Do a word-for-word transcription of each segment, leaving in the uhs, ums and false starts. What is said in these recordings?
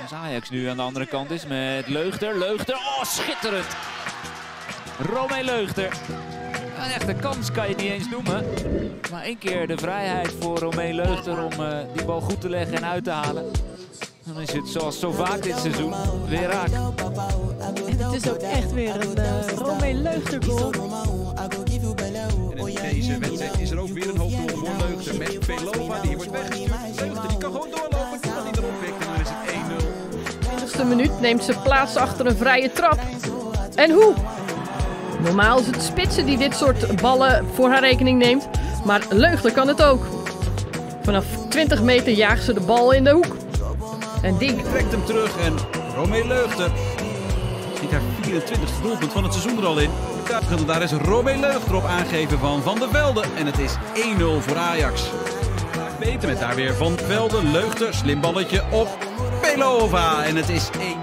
Als Ajax nu aan de andere kant is met Leugter. Leugter, oh schitterend! Romee Leugter. Een echte kans kan je het niet eens noemen. Maar één keer de vrijheid voor Romee Leugter om uh, die bal goed te leggen en uit te halen. Dan is het zoals zo vaak dit seizoen weer raak. En het is ook echt weer een uh, Romee Leugter goal. En in deze wedstrijd is er ook weer een hoofddoel voor Leugter met Pelova. Die wordt weggestuurd. Leugter die kan gewoon doorlopen. Die kan niet erop pikken. En dan is het één nul. twintigste minuut neemt ze plaats achter een vrije trap. En hoe? Normaal is het Spitsen die dit soort ballen voor haar rekening neemt. Maar Leugter kan het ook. Vanaf twintig meter jaagt ze de bal in de hoek. En Dink trekt hem terug en Romee Leugter schiet haar vierentwintigste doelpunt van het seizoen er al in. En daar is Romee Leugter op aangeven van Van der Velde. En het is één nul voor Ajax. Beter met daar weer Van Velde. Leugter, slim balletje op Pelova. En het is één.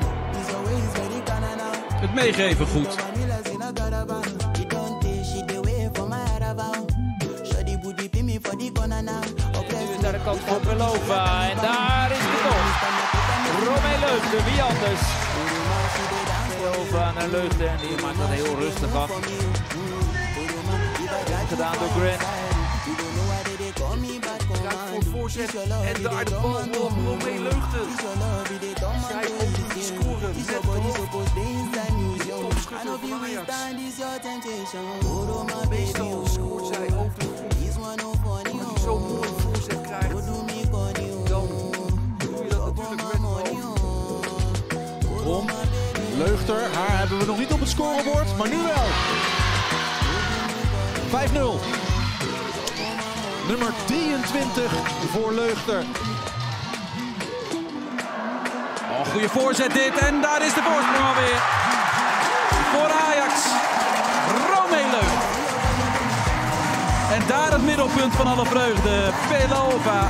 Het meegeven goed. Naar de kant voor Pelova en daar is de goal. Romee Leugter, wie anders? Pelova naar Leugter en die maakt dat heel rustig af. Gedaan door Grant. Kijk voor voorzet en daar de bal op Romee Leugter. Zij op die scoren met topschutter van Ajax. Meestal scoort zij ook de grond. Maar die zo'n mooie voorzet krijgt, dan doe je dat natuurlijk met een hoofd. Om Leugter, haar hebben we nog niet op het scorebord, maar nu wel. vijf nul. Nummer drieëntwintig voor Leugter. Oh, goede voorzet dit en daar is de voorsprong alweer. Voor Ajax, Romee Leugter. En daar het middelpunt van alle vreugde, Pelova.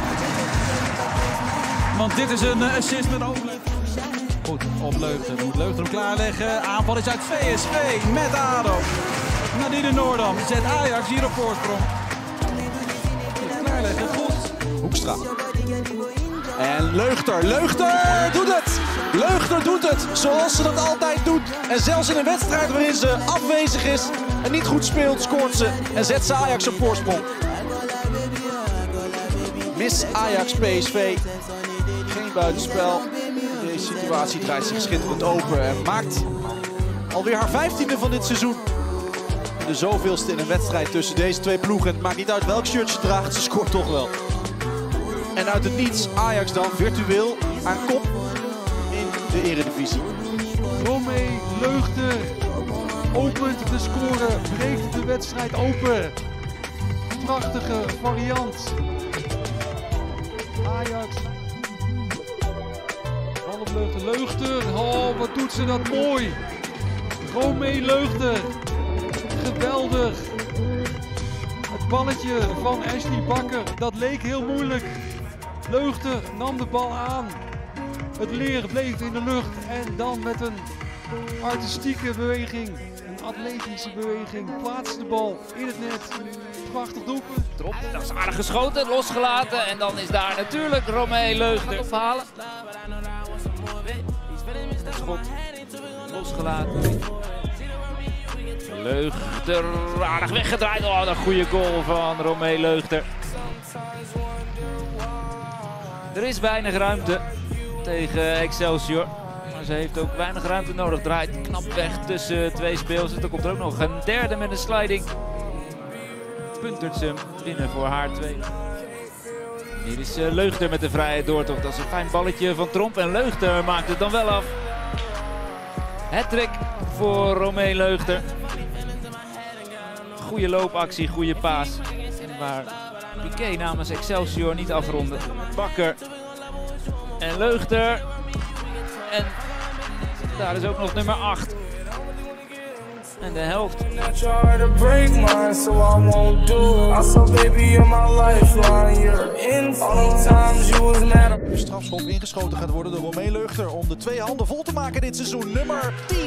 Want dit is een assist met ooglet. Goed, op Leugter. Dan moet Leugter hem klaarleggen. Aanval is uit V S V met Ado. Nadine Noordam zet Ajax hier op voorsprong. Klaarleggen, goed. Hoekstra. En Leugter, Leugter doet het! Leugter doet het zoals ze dat altijd doet. En zelfs in een wedstrijd waarin ze afwezig is en niet goed speelt, scoort ze en zet ze Ajax op voorsprong. Mis Ajax P S V. Geen buitenspel. Deze situatie draait zich schitterend open en maakt alweer haar vijftiende van dit seizoen. De zoveelste in een wedstrijd tussen deze twee ploegen. Het maakt niet uit welk shirt ze draagt, ze scoort toch wel. En uit het niets Ajax dan virtueel aan kop in de Eredivisie. Romee Leugter opent de score, breekt de wedstrijd open. Prachtige variant. Ajax. Bal op Leugter. Leugter, oh wat doet ze dat mooi. Romee Leugter. Geweldig. Het balletje van Ashley Bakker, dat leek heel moeilijk. Leugter nam de bal aan. Het leer bleef in de lucht en dan met een artistieke beweging, een atletische beweging, plaatste de bal in het net. Prachtig doelpunt. Trop, dat is aardig geschoten, losgelaten en dan is daar natuurlijk Romee Leugter ophalen. Schot, losgelaten. Leugter, aardig weggedraaid. Oh, een goede goal van Romee Leugter. Er is weinig ruimte tegen Excelsior. Maar ze heeft ook weinig ruimte nodig. Draait knap weg tussen twee speelsters. Er komt er ook nog een derde met een sliding. Puntert ze hem binnen voor haar twee. Hier is Leugter met de vrije doortocht. Dat is een fijn balletje van Tromp. En Leugter maakt het dan wel af. Hattrick voor Romee Leugter. Goede loopactie, goede paas. Maar Piqué namens Excelsior niet afronden. Bakker en Leugter. En daar is ook nog nummer acht. En de helft. Strafschop ingeschoten gaat worden door Romee Leugter om de twee handen vol te maken dit seizoen. Nummer tien.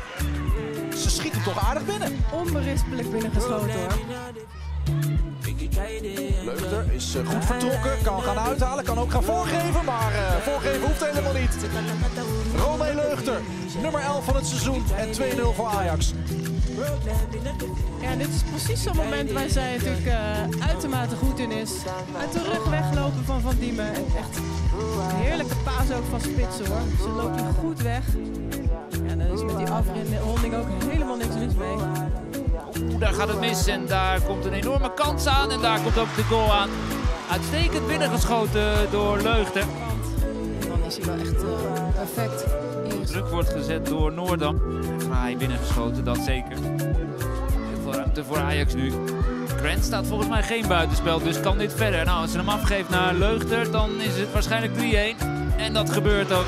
Ze schiet hem toch aardig binnen. onberispelijk binnengeschoten hoor. Leugter is uh, goed vertrokken, kan gaan uithalen, kan ook gaan voorgeven, maar uh, voorgeven hoeft helemaal niet. Romee Leugter, nummer elf van het seizoen en twee nul voor Ajax. Ja, dit is precies zo'n moment waar zij natuurlijk uh, uitermate goed in is. Uit de rug weglopen van Van Diemen. Echt een heerlijke paas ook van Spitsen hoor. Ze loopt hier goed weg. Ja, dan is met die afronding ook helemaal niks mis mee. Oeh, daar gaat het mis en daar komt een enorme kans aan en daar komt ook de goal aan. Uitstekend binnengeschoten door Leugter. Dan is hij wel echt uh, perfect. Druk wordt gezet door Noordam. Fraai binnengeschoten, dat zeker. Heel veel ruimte voor Ajax nu. Grant staat volgens mij geen buitenspel, dus kan dit verder. Nou, als ze hem afgeeft naar Leugter, dan is het waarschijnlijk drie-een. En dat gebeurt ook.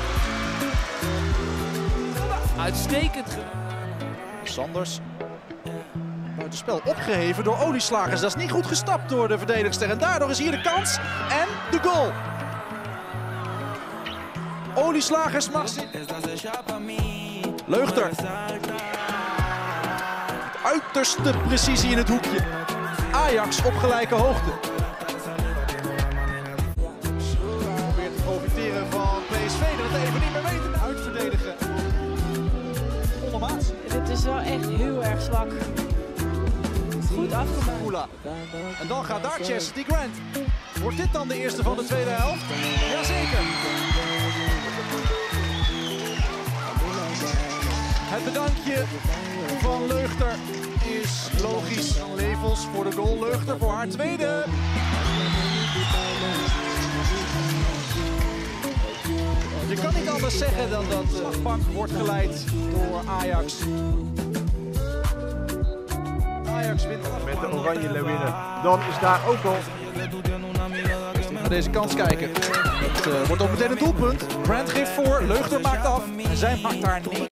Uitstekend. Sanders. Buitenspel opgeheven door Olieslagers. Dat is niet goed gestapt door de verdedigster. En daardoor is hier de kans en de goal. Olieslagers mag zien. Leugter. Uiterste precisie in het hoekje. Ajax op gelijke hoogte. Probeert te profiteren van P S V dat het even niet meer weten. Uitverdedigen. Ondermaats. Dit is wel echt heel erg zwak. Goed afgemaakt. En dan gaat daar Chastity Grant. Wordt dit dan de eerste van de tweede helft? Jazeker. Het bedankje van Leugter is logisch. Levels voor de goal. Leugter voor haar tweede. Je kan niet anders zeggen dan dat de slagbank wordt geleid door Ajax. Ajax wint met de oranje leeuwinnen. Dan is daar ook al. Naar deze kans kijken. Het uh, wordt ook meteen een doelpunt. Grant geeft voor, Leugter maakt af en zij maakt daar niet.